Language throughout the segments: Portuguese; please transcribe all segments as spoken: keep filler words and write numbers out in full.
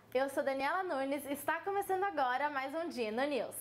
Eu sou Daniela Nunes e está começando agora mais um Dino News.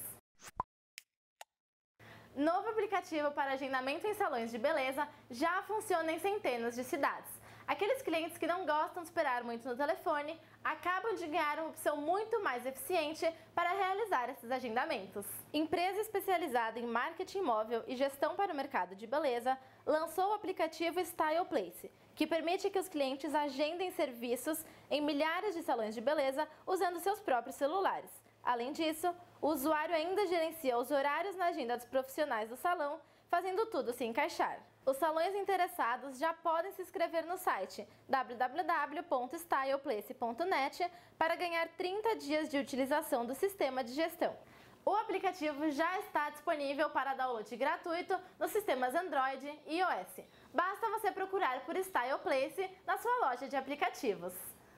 Novo aplicativo para agendamento em salões de beleza já funciona em centenas de cidades. Aqueles clientes que não gostam de esperar muito no telefone acabam de ganhar uma opção muito mais eficiente para realizar esses agendamentos. Empresa especializada em marketing móvel e gestão para o mercado de beleza lançou o aplicativo Style Place, que permite que os clientes agendem serviços em milhares de salões de beleza usando seus próprios celulares. Além disso, o usuário ainda gerencia os horários na agenda dos profissionais do salão, fazendo tudo se encaixar. Os salões interessados já podem se inscrever no site w w w ponto style place ponto net para ganhar trinta dias de utilização do sistema de gestão. O aplicativo já está disponível para download gratuito nos sistemas Android e iOS. Basta você procurar por Style Place na sua loja de aplicativos.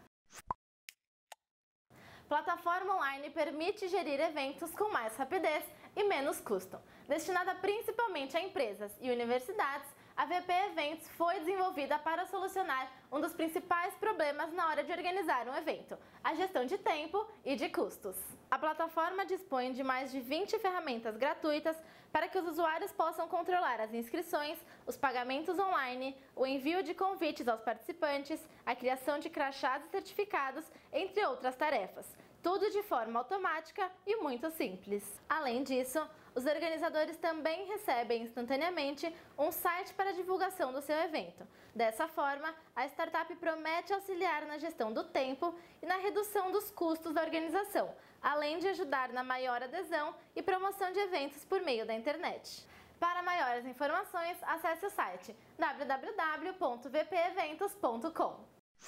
Plataforma online permite gerir eventos com mais rapidez e menos custo. Destinada principalmente a empresas e universidades, a V P Eventos foi desenvolvida para solucionar um dos principais problemas na hora de organizar um evento, a gestão de tempo e de custos. A plataforma dispõe de mais de vinte ferramentas gratuitas para que os usuários possam controlar as inscrições, os pagamentos online, o envio de convites aos participantes, a criação de crachás e certificados, entre outras tarefas. Tudo de forma automática e muito simples. Além disso, os organizadores também recebem instantaneamente um site para a divulgação do seu evento. Dessa forma, a startup promete auxiliar na gestão do tempo e na redução dos custos da organização, além de ajudar na maior adesão e promoção de eventos por meio da internet. Para maiores informações, acesse o site w w w ponto v p eventos ponto com.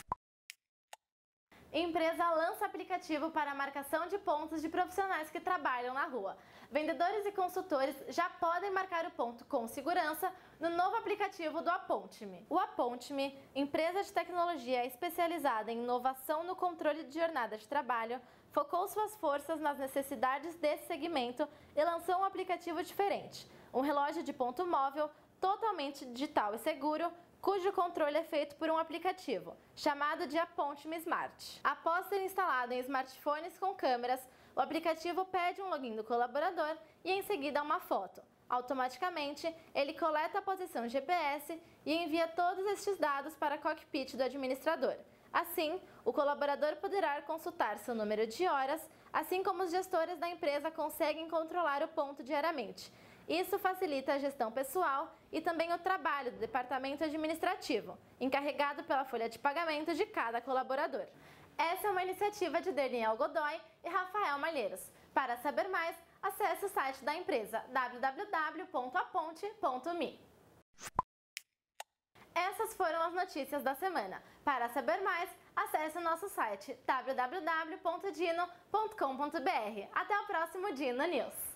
Empresa lança aplicativo para a marcação de pontos de profissionais que trabalham na rua. Vendedores e consultores já podem marcar o ponto com segurança no novo aplicativo do Aponte-me. O Aponte-me, empresa de tecnologia especializada em inovação no controle de jornada de trabalho, focou suas forças nas necessidades desse segmento e lançou um aplicativo diferente, um relógio de ponto móvel totalmente digital e seguro, cujo controle é feito por um aplicativo, chamado de Aponte-me Smart. Após ser instalado em smartphones com câmeras, o aplicativo pede um login do colaborador e em seguida uma foto. Automaticamente, ele coleta a posição G P S e envia todos estes dados para a cockpit do administrador. Assim, o colaborador poderá consultar seu número de horas, assim como os gestores da empresa conseguem controlar o ponto diariamente. Isso facilita a gestão pessoal e também o trabalho do departamento administrativo, encarregado pela folha de pagamento de cada colaborador. Essa é uma iniciativa de Daniel Godoy e Rafael Malheiros. Para saber mais, acesse o site da empresa w w w ponto aponte ponto me. Essas foram as notícias da semana. Para saber mais, acesse o nosso site w w w ponto dino ponto com ponto b r. Até o próximo Dino News!